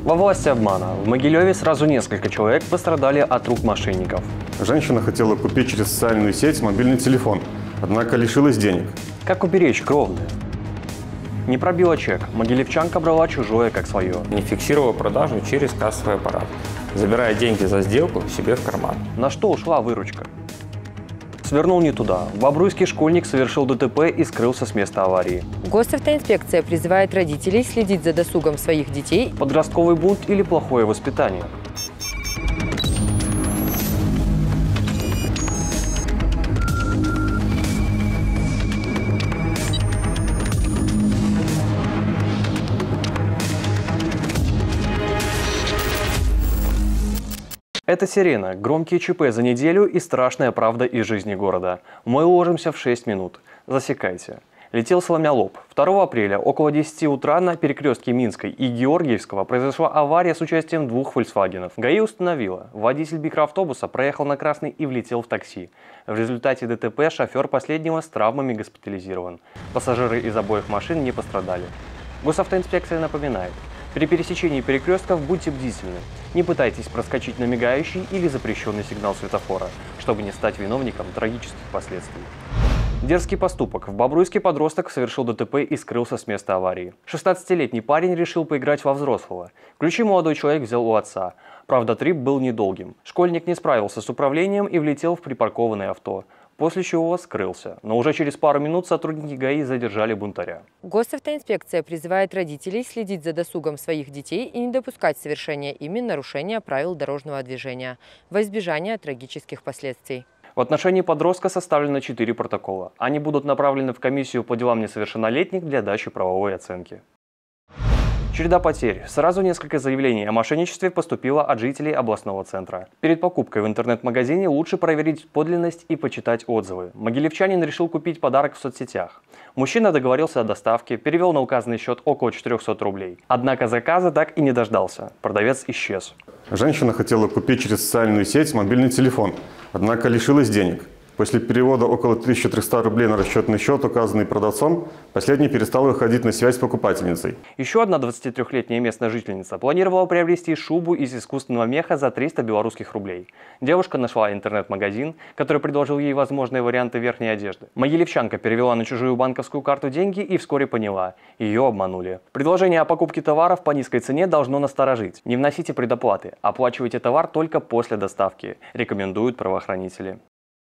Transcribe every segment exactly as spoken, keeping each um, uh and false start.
Во власти обмана. В Могилеве сразу несколько человек пострадали от рук мошенников. Женщина хотела купить через социальную сеть мобильный телефон, однако лишилась денег. Как уберечь кровное? Не пробила чек. Могилевчанка брала чужое как свое. Не фиксировала продажу через кассовый аппарат, забирая деньги за сделку себе в карман. На что ушла выручка? Свернул не туда. Бобруйский школьник совершил ДТП и скрылся с места аварии. Госавтоинспекция призывает родителей следить за досугом своих детей. Подростковый бунт или плохое воспитание? Это «Сирена», громкие ЧП за неделю и страшная правда из жизни города. Мы уложимся в шесть минут. Засекайте. Летел сломя лоб. второго апреля около десяти утра на перекрестке Минской и Георгиевского произошла авария с участием двух «Фольксвагенов». ГАИ установила, водитель микроавтобуса проехал на красный и влетел в такси. В результате ДТП шофер последнего с травмами госпитализирован. Пассажиры из обоих машин не пострадали. Госавтоинспекция напоминает. При пересечении перекрестков будьте бдительны. Не пытайтесь проскочить на мигающий или запрещенный сигнал светофора, чтобы не стать виновником трагических последствий. Дерзкий поступок. В Бобруйске подросток совершил ДТП и скрылся с места аварии. шестнадцатилетний парень решил поиграть во взрослого. Ключи молодой человек взял у отца. Правда, трип был недолгим. Школьник не справился с управлением и влетел в припаркованное авто, после чего скрылся. Но уже через пару минут сотрудники ГАИ задержали бунтаря. Госавтоинспекция призывает родителей следить за досугом своих детей и не допускать совершения ими нарушения правил дорожного движения во избежание трагических последствий. В отношении подростка составлено четыре протокола. Они будут направлены в комиссию по делам несовершеннолетних для дачи правовой оценки. Череда потерь. Сразу несколько заявлений о мошенничестве поступило от жителей областного центра. Перед покупкой в интернет-магазине лучше проверить подлинность и почитать отзывы. Могилевчанин решил купить подарок в соцсетях. Мужчина договорился о доставке, перевел на указанный счет около четырёхсот рублей. Однако заказа так и не дождался. Продавец исчез. Женщина хотела купить через социальную сеть мобильный телефон, однако лишилась денег. После перевода около тысячи трёхсот рублей на расчетный счет, указанный продавцом, последний перестал выходить на связь с покупательницей. Еще одна двадцатитрёхлетняя местная жительница планировала приобрести шубу из искусственного меха за триста белорусских рублей. Девушка нашла интернет-магазин, который предложил ей возможные варианты верхней одежды. Могилевчанка перевела на чужую банковскую карту деньги и вскоре поняла – ее обманули. Предложение о покупке товаров по низкой цене должно насторожить. Не вносите предоплаты, оплачивайте товар только после доставки, рекомендуют правоохранители.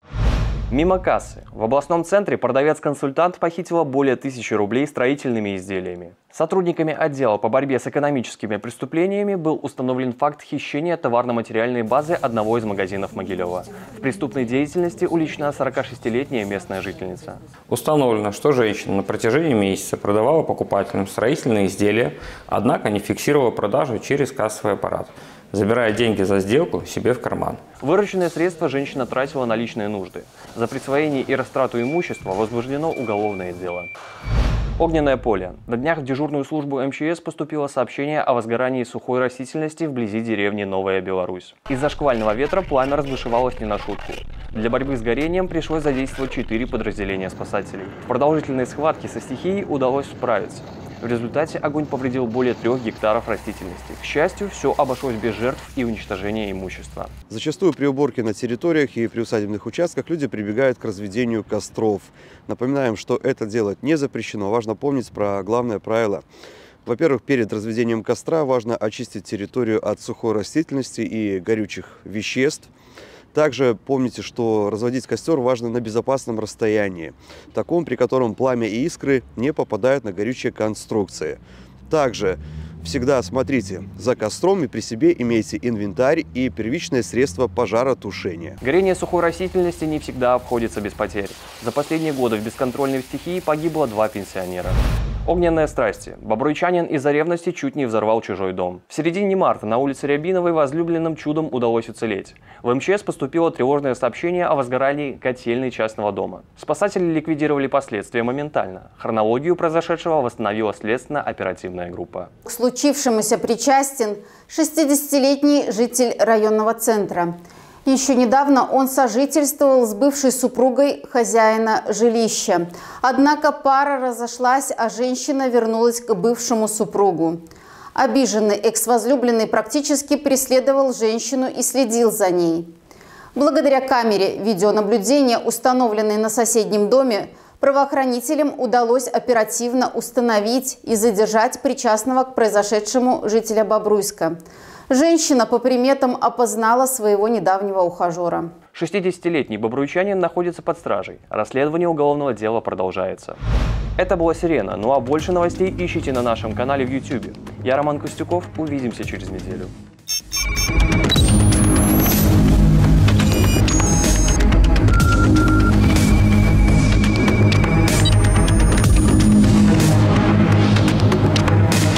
Мимо кассы. В областном центре продавец-консультант похитила более тысячи рублей строительными изделиями. Сотрудниками отдела по борьбе с экономическими преступлениями был установлен факт хищения товарно-материальной базы одного из магазинов Могилева. В преступной деятельности уличена сорокашестилетняя местная жительница. Установлено, что женщина на протяжении месяца продавала покупателям строительные изделия, однако не фиксировала продажу через кассовый аппарат, забирая деньги за сделку себе в карман. Вырученные средства женщина тратила на личные нужды. За присвоение и растрату имущества возбуждено уголовное дело. Огненное поле. На днях в дежурную службу эм че эс поступило сообщение о возгорании сухой растительности вблизи деревни Новая Беларусь. Из-за шквального ветра пламя разбушевалось не на шутку. Для борьбы с горением пришлось задействовать четыре подразделения спасателей. В продолжительной схватке со стихией удалось справиться. В результате огонь повредил более трех гектаров растительности. К счастью, все обошлось без жертв и уничтожения имущества. Зачастую при уборке на территориях и при усадебных участках люди прибегают к разведению костров. Напоминаем, что это делать не запрещено. Важно помнить про главное правило. Во-первых, перед разведением костра важно очистить территорию от сухой растительности и горючих веществ. Также помните, что разводить костер важно на безопасном расстоянии, таком, при котором пламя и искры не попадают на горючие конструкции. Также всегда смотрите за костром и при себе имейте инвентарь и первичное средство пожаротушения. Горение сухой растительности не всегда обходится без потерь. За последние годы в бесконтрольной стихии погибло два пенсионера. Огненные страсти. Бобруйчанин из-за ревности чуть не взорвал чужой дом. В середине марта на улице Рябиновой возлюбленным чудом удалось уцелеть. В эм че эс поступило тревожное сообщение о возгорании котельной частного дома. Спасатели ликвидировали последствия моментально. Хронологию произошедшего восстановила следственно-оперативная группа. К случившемуся причастен шестидесятилетний житель районного центра. Еще недавно он сожительствовал с бывшей супругой хозяина жилища. Однако пара разошлась, а женщина вернулась к бывшему супругу. Обиженный экс-возлюбленный практически преследовал женщину и следил за ней. Благодаря камере видеонаблюдения, установленной на соседнем доме, правоохранителям удалось оперативно установить и задержать причастного к произошедшему жителя Бобруйска. Женщина по приметам опознала своего недавнего ухажера. шестидесятилетний бобруйчанин находится под стражей. Расследование уголовного дела продолжается. Это была «Сирена». Ну а больше новостей ищите на нашем канале в ютубе. Я Роман Костюков. Увидимся через неделю.